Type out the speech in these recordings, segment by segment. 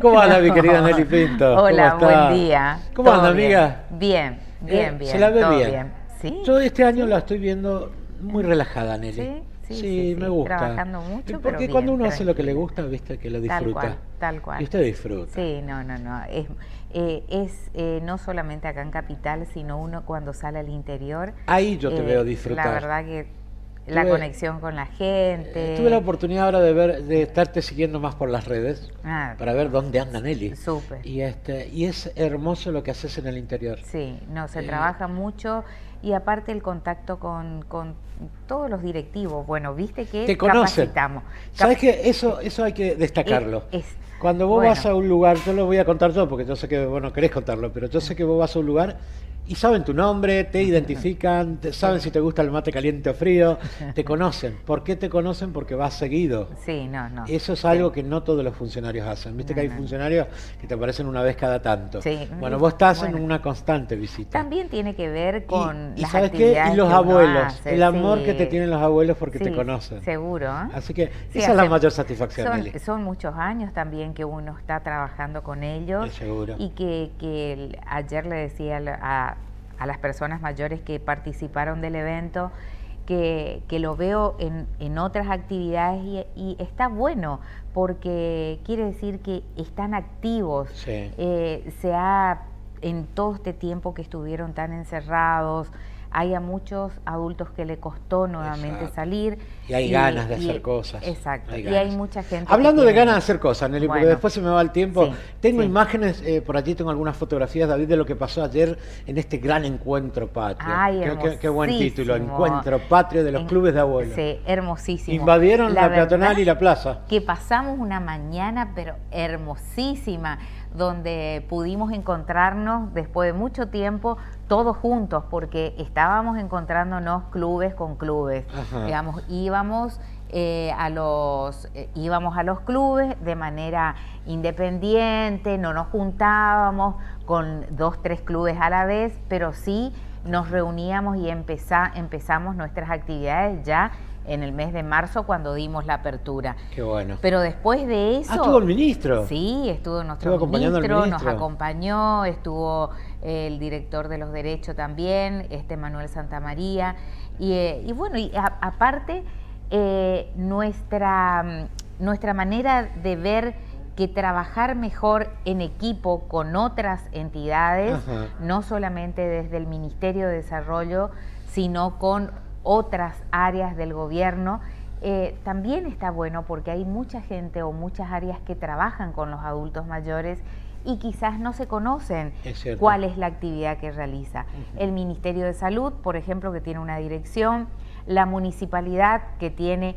¿Cómo anda, mi querida Nelly Pinto? Hola, buen día. ¿Cómo anda, amiga? Bien, bien, bien. Se la ve todo bien. ¿Sí? Yo este año la estoy viendo muy relajada, Nelly. Sí, me gusta. Trabajando mucho, porque pero cuando bien, uno hace lo que le tranquila. gusta, viste que lo disfruta. Tal cual. Y usted disfruta. Sí, no. Es no solamente acá en Capital, sino uno cuando sale al interior. Ahí yo te veo disfrutar. La verdad que la conexión con la gente. Tuve la oportunidad ahora de estarte siguiendo más por las redes para ver dónde anda Nelly. Súper. Y es hermoso lo que haces en el interior. Sí, se trabaja mucho y aparte el contacto con todos los directivos. Bueno, viste que te conocen. Capacitamos. ¿Sabes qué? Eso hay que destacarlo. Cuando vos vas a un lugar, yo lo voy a contar yo, porque yo sé que vos no querés contarlo, pero yo sé que vos vas a un lugar y saben tu nombre, te identifican, saben si te gusta el mate caliente o frío, te conocen. ¿Por qué te conocen? Porque vas seguido. Sí, no. Eso es algo que no todos los funcionarios hacen. Viste que hay funcionarios que te aparecen una vez cada tanto. Sí. Bueno, vos estás en una constante visita. También tiene que ver con y las ¿sabes actividades qué? Y los que uno abuelos, hace. el amor que te tienen los abuelos porque te conocen. Seguro. Así que esa es la mayor satisfacción, Nelly. Son muchos años también que uno está trabajando con ellos. Seguro. Y que ayer le decía a las personas mayores que participaron del evento que lo veo en otras actividades y está bueno porque quiere decir que están activos. Sí. En todo este tiempo que estuvieron tan encerrados, hay a muchos adultos que le costó nuevamente salir. Y hay ganas de hacer cosas. Exacto. Y hay mucha gente. Hablando de ganas de hacer cosas, Nelly, porque después se me va el tiempo. Sí, tengo imágenes, por allí tengo algunas fotografías, David, de lo que pasó ayer en este gran encuentro patrio. Ay, qué buen título, Encuentro Patrio de los Clubes de Abuelos. Sí, hermosísimo. Invadieron la peatonal y la plaza. Que pasamos una mañana, pero hermosísima, donde pudimos encontrarnos después de mucho tiempo todos juntos, porque estábamos encontrándonos clubes con clubes. Digamos, íbamos a los clubes de manera independiente, no nos juntábamos con 2, 3 clubes a la vez, pero sí nos reuníamos y empezamos nuestras actividades ya en el mes de marzo cuando dimos la apertura. Qué bueno. Pero después de eso... ¿Estuvo el ministro? Sí, estuvo nuestro ministro, nos acompañó, estuvo el director de los derechos también, Manuel Santamaría, y bueno, aparte nuestra manera de ver que trabajar mejor en equipo con otras entidades, no solamente desde el Ministerio de Desarrollo, sino con otras áreas del gobierno, también está bueno porque hay mucha gente o muchas áreas que trabajan con los adultos mayores y quizás no se conocen cuál es la actividad que realiza. El Ministerio de Salud, por ejemplo, que tiene una dirección, la municipalidad que tiene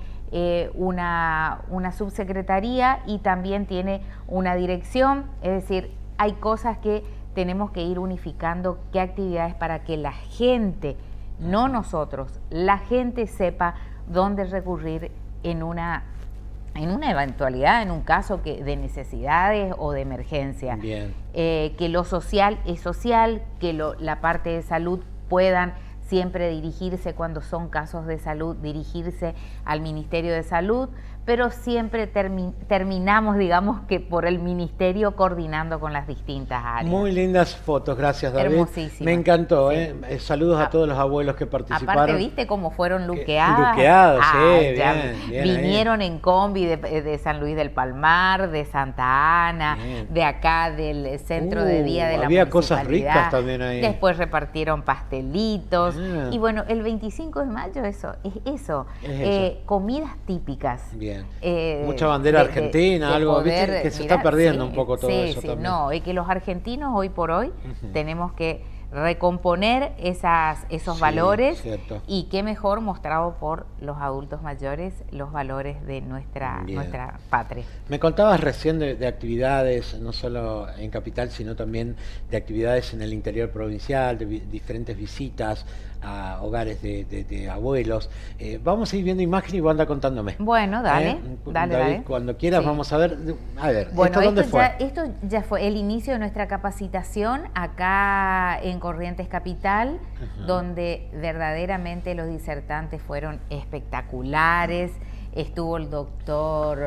una subsecretaría y también tiene una dirección, es decir, hay cosas que tenemos que ir unificando, qué actividades para que la gente, no nosotros, la gente sepa dónde recurrir en una eventualidad, en un caso de necesidades o de emergencia. Bien. Que lo social es social, que la parte de salud puedan siempre dirigirse cuando son casos de salud, dirigirse al Ministerio de Salud, pero siempre terminamos, digamos, que por el Ministerio coordinando con las distintas áreas. Muy lindas fotos, gracias, David. Hermosísimas. Me encantó, sí. Saludos a todos los abuelos que participaron. Aparte, ¿viste cómo fueron luqueadas? Luqueados, sí, bien. Vinieron en combi de San Luis del Palmar, de Santa Ana, de acá del centro de día de la había municipalidad. Cosas ricas también ahí. Después repartieron pastelitos. Y bueno, el 25 de mayo es eso. Comidas típicas. Bien. Mucha bandera argentina, algo poder, que se está perdiendo un poco todo eso también. No, es que los argentinos hoy por hoy tenemos que recomponer esos valores, y qué mejor mostrado por los adultos mayores, los valores de nuestra patria. Me contabas recién de actividades, no solo en Capital, sino también de actividades en el interior provincial, de diferentes visitas a hogares de abuelos. Vamos a ir viendo imágenes y vos anda contándome. Bueno, dale. David, cuando quieras vamos a ver. A ver, bueno, ¿esto dónde fue? Esto ya fue el inicio de nuestra capacitación acá en Corrientes Capital, donde verdaderamente los disertantes fueron espectaculares. Estuvo el doctor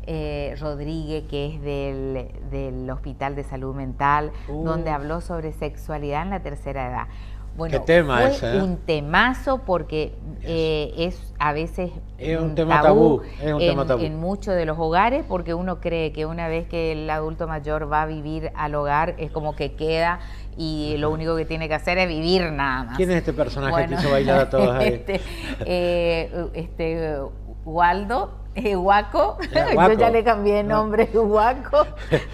Rodríguez, que es del Hospital de Salud Mental, donde habló sobre sexualidad en la tercera edad. Bueno, ¿qué tema fue ese, un temazo porque es a veces es un tema tabú, es un tema tabú en muchos de los hogares, porque uno cree que una vez que el adulto mayor va a vivir al hogar es como que queda y lo único que tiene que hacer es vivir nada más. ¿Quién es este personaje que hizo bailar a todos ahí? Waldo, Guaco, yo ya le cambié de nombre, Guaco.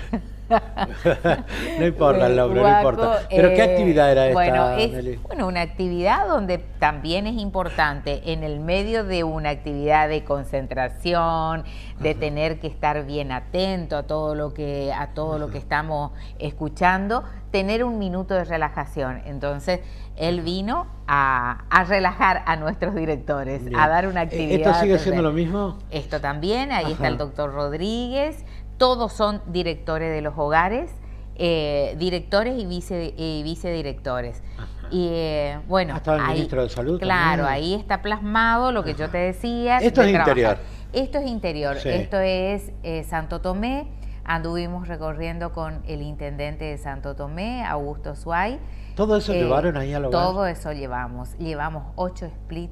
No importa el nombre, no importa. ¿Pero qué actividad era esta, Nelly? Bueno, una actividad donde también es importante, en el medio de una actividad de concentración, de tener que estar bien atento a todo lo que estamos escuchando, tener un minuto de relajación. Entonces, él vino a relajar a nuestros directores, bien, a dar una actividad. ¿Esto sigue siendo lo mismo? Esto también, ahí está el doctor Rodríguez. Todos son directores de los hogares, directores y vicedirectores. Y bueno, hasta el ministro de Salud. Claro, también. Ahí está plasmado lo que yo te decía. Esto es interior. Esto es interior, sí. Esto es Santo Tomé. Anduvimos recorriendo con el intendente de Santo Tomé, Augusto Suay. ¿Todo eso llevaron ahí al hogar? Todo eso llevamos. Llevamos 8 split,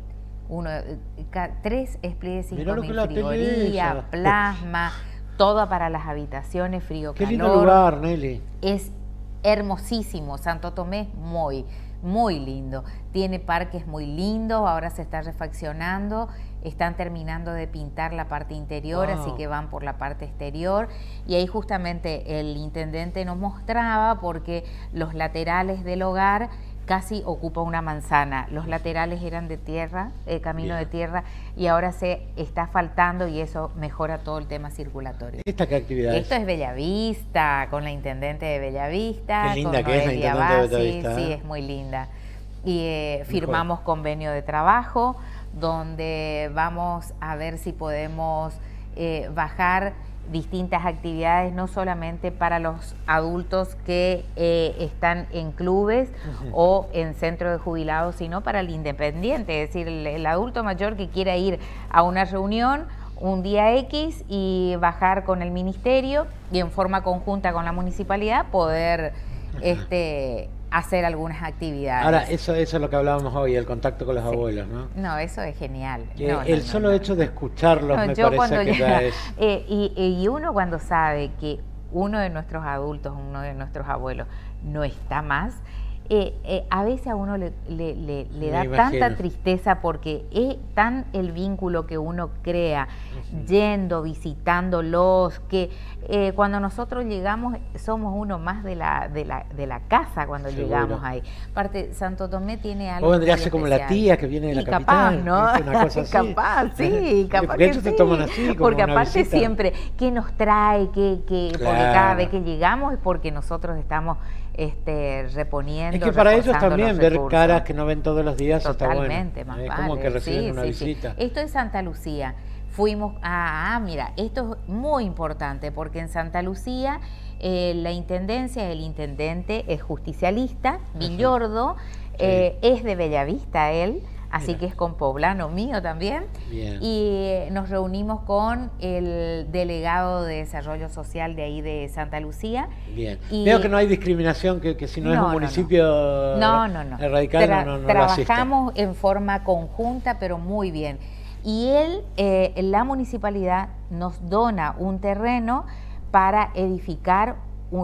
3 split de 5.000 frigorías, plasma. Todo para las habitaciones, frío, calor. Qué lindo lugar, Nelly. Es hermosísimo. Santo Tomé es muy lindo. Tiene parques muy lindos. Ahora se está refaccionando. Están terminando de pintar la parte interior, así que van por la parte exterior. Y ahí justamente el intendente nos mostraba, porque los laterales del hogar casi ocupa una manzana. Los laterales eran de tierra, camino de tierra, y ahora se está asfaltando y eso mejora todo el tema circulatorio. ¿Esta qué actividad es? Esto es Bellavista, con la intendente de Bellavista. Qué linda con que es la intendente de Bellavista. Sí, es muy linda. Y firmamos convenio de trabajo, donde vamos a ver si podemos bajar distintas actividades, no solamente para los adultos que están en clubes o en centros de jubilados, sino para el independiente, es decir, el adulto mayor que quiera ir a una reunión un día X y bajar con el ministerio y en forma conjunta con la municipalidad poder hacer algunas actividades. Ahora, eso es lo que hablábamos hoy, el contacto con los abuelos, ¿no? No, eso es genial. El solo hecho de escucharlos me parece que ya es... Y uno cuando sabe que uno de nuestros adultos, uno de nuestros abuelos, no está más, a veces a uno le da tanta tristeza, porque es tan el vínculo que uno crea yendo, visitándolos, que cuando nosotros llegamos somos uno más de la casa cuando llegamos ahí. Aparte, Santo Tomé tiene algo. O vendría a ser como la tía que viene de la capital. Capaz, ¿no? Una cosa así. Capaz, sí, capaz. Porque ellos se toman así, como porque una aparte visita. Siempre, ¿qué nos trae? Porque cada vez que llegamos es porque nosotros estamos reponiendo. Es que para ellos también ver recursos. Caras que no ven todos los días Totalmente, está bueno. Es más como que reciben una visita. Esto es Santa Lucía. Fuimos mira, esto es muy importante, porque en Santa Lucía la intendencia, el intendente es justicialista, Villordo, es de Bellavista él, así que es compoblano mío también. Bien. Y nos reunimos con el delegado de Desarrollo Social de ahí de Santa Lucía. Bien. Veo que no hay discriminación, que si no es un municipio radical no trabajamos en forma conjunta, pero muy bien. Y la municipalidad nos dona un terreno para edificar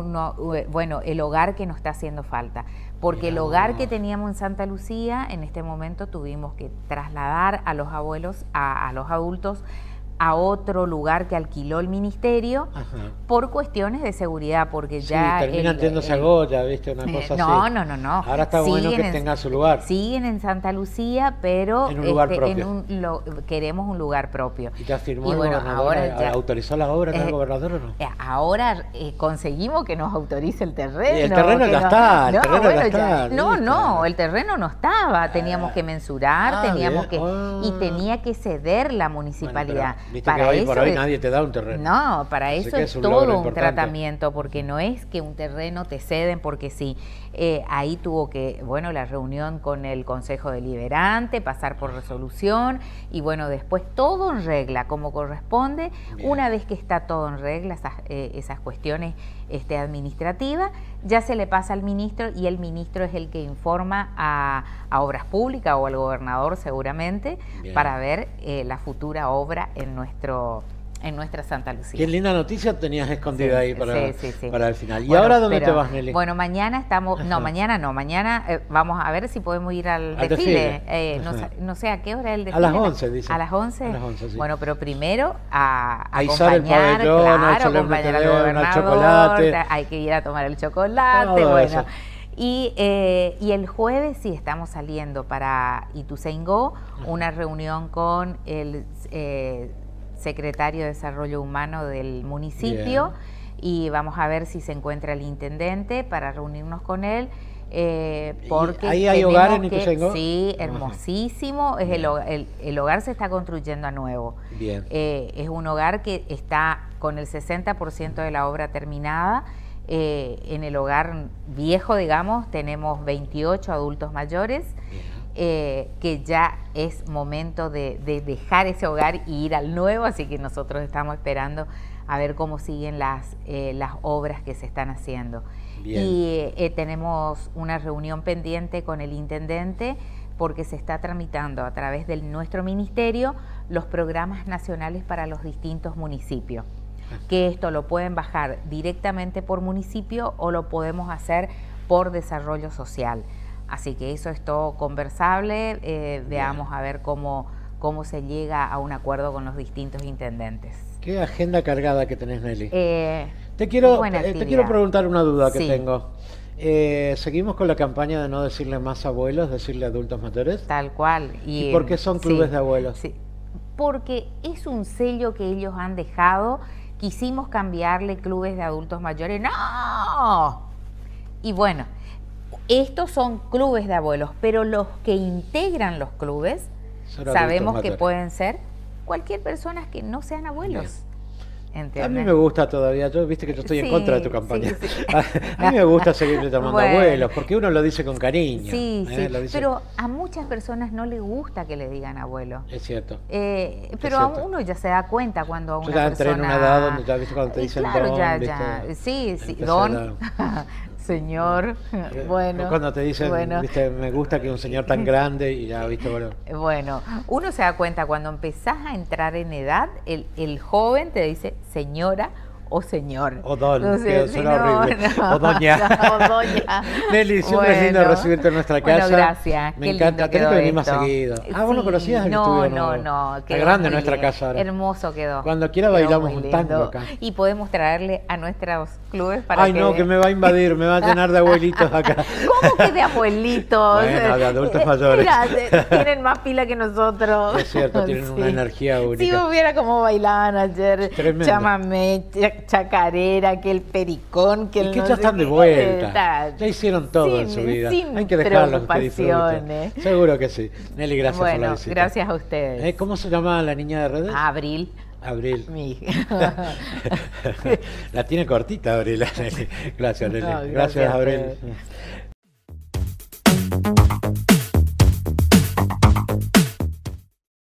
el hogar que nos está haciendo falta. Porque el hogar que teníamos en Santa Lucía, en este momento tuvimos que trasladar a los abuelos, a los adultos, a otro lugar que alquiló el ministerio por cuestiones de seguridad, porque ya... terminan teniéndose a Goya, ¿viste? Una cosa así. No. Ahora está bueno que tenga su lugar. Siguen en Santa Lucía, pero en un lugar propio. Queremos un lugar propio. ¿Y ya firmó el gobernador? ¿Autorizó la obra el gobernador o no? Ahora conseguimos que nos autorice el terreno. Y el terreno ya está, el terreno no estaba. Teníamos que mensurar, y tenía que ceder la municipalidad. Viste que hoy por hoy nadie te da un terreno. No, para eso es todo un tratamiento, porque no es que un terreno te ceden porque sí. Ahí tuvo que, bueno, la reunión con el Consejo Deliberante, pasar por resolución y bueno, después todo en regla, como corresponde. Bien. Una vez que está todo en regla, esas cuestiones administrativas, ya se le pasa al ministro y el ministro es el que informa a Obras Públicas o al gobernador seguramente. Bien. Para ver la futura obra en nuestra Santa Lucía. Qué linda noticia tenías escondida ahí para el final. ¿Y bueno, ahora dónde te vas, Nelly? Bueno, mañana estamos... No, mañana vamos a ver si podemos ir al desfile. No sé a qué hora es el desfile. A las 11, dice. ¿A las 11? A las 11, sí. Bueno, pero primero a acompañar, acompañar al gobernador, hay que ir a tomar el chocolate, bueno... Eso. Y el jueves sí estamos saliendo para Ituzaingó, una reunión con el secretario de Desarrollo Humano del municipio. Bien. Y vamos a ver si se encuentra el intendente para reunirnos con él. Porque ¿Ahí hay hogar en Ituzaingó? Sí, hermosísimo. Es el hogar se está construyendo a nuevo. Bien. Es un hogar que está con el 60% de la obra terminada. En el hogar viejo, digamos, tenemos 28 adultos mayores, que ya es momento de dejar ese hogar y ir al nuevo, así que nosotros estamos esperando a ver cómo siguen las obras que se están haciendo. Bien. Y tenemos una reunión pendiente con el intendente porque se está tramitando a través de nuestro ministerio los programas nacionales para los distintos municipios. Que esto lo pueden bajar directamente por municipio o lo podemos hacer por desarrollo social. Así que eso es todo conversable, veamos a ver cómo se llega a un acuerdo con los distintos intendentes. Qué agenda cargada que tenés, Nelly. Te quiero preguntar una duda que tengo. ¿Seguimos con la campaña de no decirle más abuelos, decirle adultos mayores? Tal cual. ¿Y por qué son clubes de abuelos? Sí, porque es un sello que ellos han dejado. Quisimos cambiarle clubes de adultos mayores. ¡No! Y bueno, estos son clubes de abuelos, pero los que integran los clubes sabemos que pueden ser cualquier persona que no sean abuelos. Bien. A mí me gusta todavía, viste que yo estoy en contra de tu campaña. A mí me gusta seguirle llamando abuelos, porque uno lo dice con cariño. Sí, pero a muchas personas no les gusta que le digan abuelo. Es cierto. Pero a uno ya se da cuenta cuando a una persona... Yo ya entré en una edad donde ya viste cuando te dicen don, Sí, don, señor, bueno. Cuando te dicen, viste, me gusta que un señor tan grande y ya, viste, bueno. Bueno, uno se da cuenta cuando empezás a entrar en edad, el joven te dice señora o señor. O don, que suena horrible. O doña. O doña. Nelly, siempre es lindo recibirte en nuestra casa. Bueno, gracias. Me encanta. Tenés que venir más seguido. ¿Vos lo conocías el estudio? No. Está grande nuestra casa ahora. Hermoso quedó. Cuando quiera bailamos un tango acá. Y podemos traerle a nuestros clubes para que me va a invadir, me va a llenar de abuelitos acá. ¿Cómo que de abuelitos? Bueno, de adultos mayores. Mira, tienen más pila que nosotros. Es cierto, tienen una energía única. Si hubiera como bailaban ayer, tremendo. Chamamé, chacarera, que el pericón, que el y que ya están de vuelta. Ya hicieron todo en su vida. Hay que dejarlos que disfruten. Seguro que sí. Nelly, gracias por la visita. Gracias a ustedes. ¿Cómo se llama la niña de redes? Abril. Mi hija. La tiene cortita, Abril. Gracias, Nelly. Gracias, Abril.